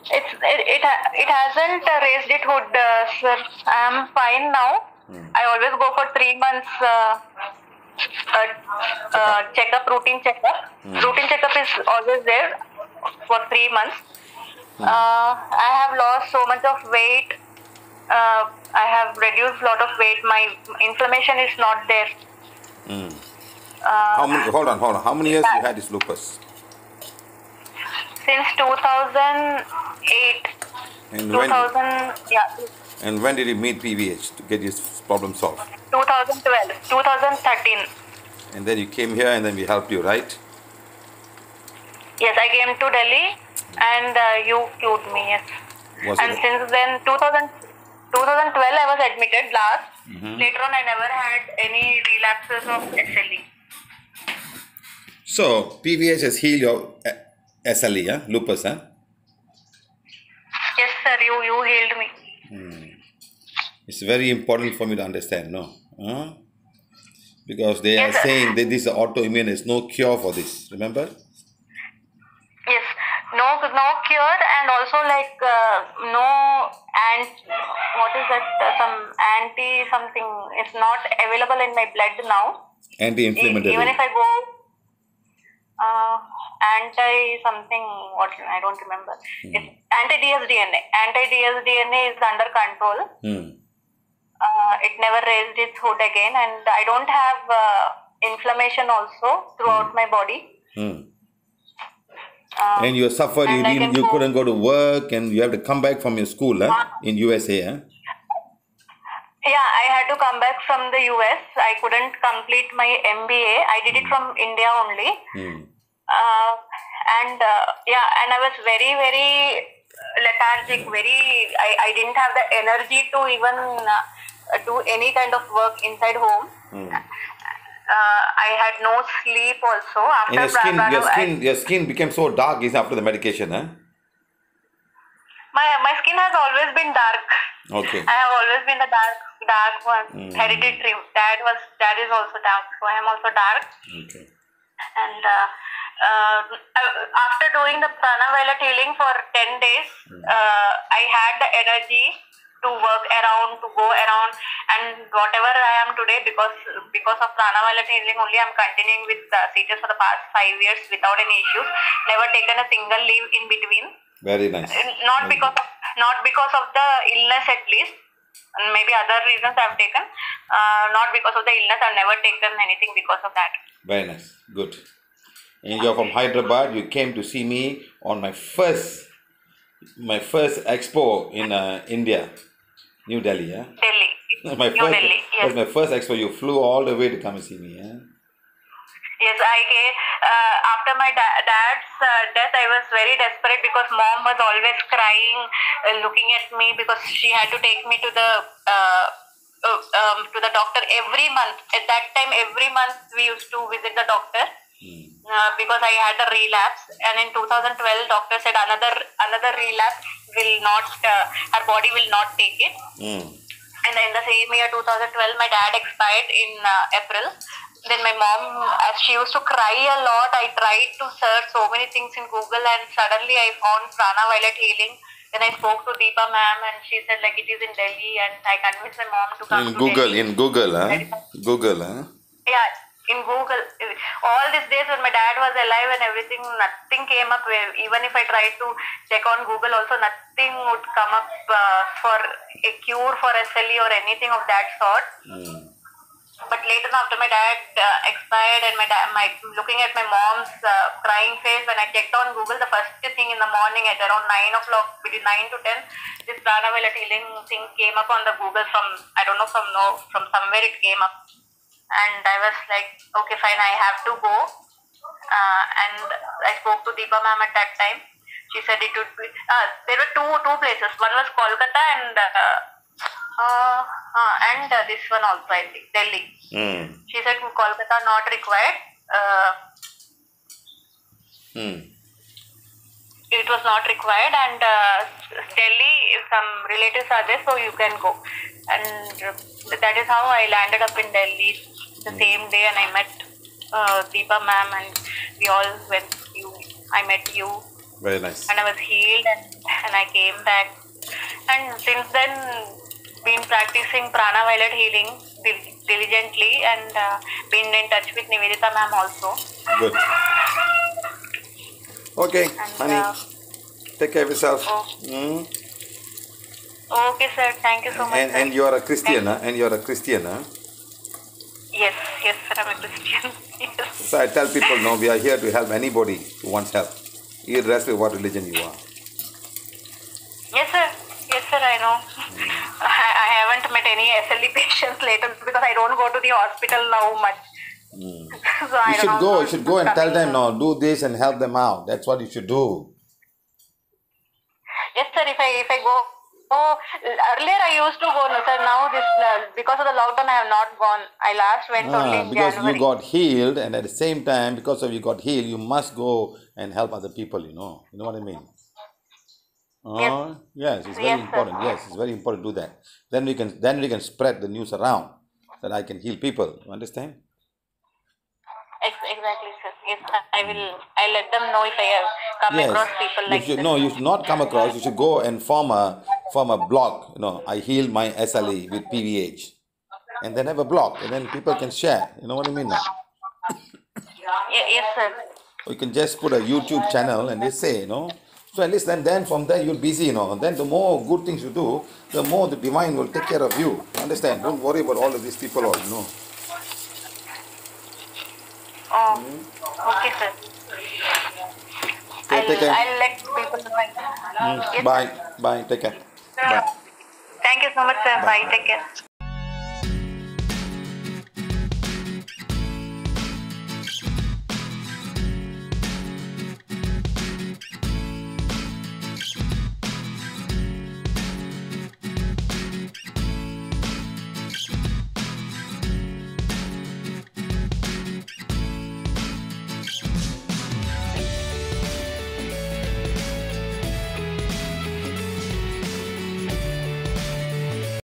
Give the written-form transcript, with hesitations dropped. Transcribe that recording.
It hasn't raised its hood, sir. I am fine now. I always go for 3 months checkup, routine checkup. Routine checkup is always there for 3 months. I have lost so much of weight. I have reduced lot of weight. My inflammation is not there. Hold on. How many years you had this lupus? Since 2008. And 2000, yeah. And when did you meet PVH to get this problem solved? 2012, 2013. And then you came here and then we helped you, right? Yes, I came to Delhi and you cured me, yes. And since then, 2012, I was admitted last. Later on, I never had any relapses of SLE. So, PVH has healed your SLE, lupus, huh? Yes, sir, you healed me. It's very important for me to understand, no? Because they are saying that this is autoimmune, there's no cure for this, remember? Yes, no cure, and also like what is that? Some something is not available in my blood now. Anti-inflammatory. Even if I go anti something, what I don't remember. It's anti-dsDNA. Anti-dsDNA is under control. It never raised its hood again, and I don't have inflammation also throughout my body. And you suffered, you couldn't go to work, and you have to come back from your school in USA. Yeah, I had to come back from the US. I couldn't complete my MBA. I did it from India only. And I was very, very lethargic. I didn't have the energy to even do any kind of work inside home. I had no sleep also. And your skin became so dark after the medication, huh? My skin has always been dark. Okay. I have always been the dark one. Hereditary. Dad is also dark, so I am also dark. Okay. And after doing the prana violet healing for 10 days, I had the energy to work around, to go around, and whatever I am today, because of prana violet healing only, I am continuing with CJS for the past 5 years without any issues. Never taken a single leave in between. Very nice. Not because of the illness at least. And maybe other reasons I have taken. Not because of the illness. I have never taken anything because of that. Very nice. Good. And you're from Hyderabad. You came to see me on my first expo in India, New Delhi. Yeah. Delhi. New Delhi. Yes. That was my first expo. You flew all the way to come and see me. Yeah. Yes, I came after my dad's death. I was very desperate because mom was always crying, looking at me, because she had to take me to the doctor every month. At that time, every month we used to visit the doctor because I had a relapse. And in 2012, doctor said another relapse will not. Her body will not take it. And in the same year, 2012, my dad expired in April. Then my mom, as she used to cry a lot, I tried to search so many things in Google, and suddenly I found prana violet healing. Then I spoke to Deepa ma'am, and she said like it is in Delhi, and I convinced my mom to come to Delhi. In Google, huh? Google, huh? Yeah, in Google. All these days when my dad was alive and everything, nothing came up. Even if I tried to check on Google also, nothing would come up for a cure for SLE or anything of that sort. But later, after my dad expired, and looking at my mom's crying face, when I checked on Google, the first thing in the morning at around 9 o'clock, between 9 to 10, this prana violet healing thing came up on the Google from somewhere it came up. And I was like, okay, fine, I have to go. And I spoke to Deepa ma'am at that time. She said it would be, there were two places. One was Kolkata and this one also, I think, Delhi. She said Kolkata not required. It was not required, and Delhi, some relatives are there, so you can go. And that is how I landed up in Delhi the same day, and I met Deepa ma'am, and we all went. I met you. Very nice. And I was healed, and I came back. And since then, been practicing prana violet healing diligently, and been in touch with Nivedita ma'am also. Good. Okay, And honey. Take care of yourself. Okay, sir. Thank you so much. Sir. And you are a Christian, huh? And you are a Christian, huh? Yes, sir. I'm a Christian. Yes. So I tell people, no, we are here to help anybody who wants help, irrespective of what religion you are. Yes, sir. Yes, sir. I know. I haven't met any SLE patients later because I don't go to the hospital now much. So You should go and tell them, no, do this and help them out. That's what you should do. Yes, sir. If I go, earlier I used to go, no, sir. Now this because of the lockdown, I have not gone. I last went only in because January. you got healed, and at the same time, because of you got healed, you must go and help other people. You know what I mean? Yes, it's very important. Yes, it's very important to do that. Then we can spread the news around that I can heal people. You understand? Exactly, sir. Yes, I'll let them know if I have come across people like this. No, you should not come across. You should go and form a blog. I heal my SLE with PVH, and then have a blog, and then people can share. You know what I mean? Now? Yes, sir. Or you can just put a YouTube channel and just say, So at least then from there you're busy, And then the more good things you do, the more the divine will take care of you. Understand? Don't worry about all of these people, Okay, sir. Okay, take care. I'll let people know. Bye. Take care. Bye. Thank you so much, sir. Bye. Take care.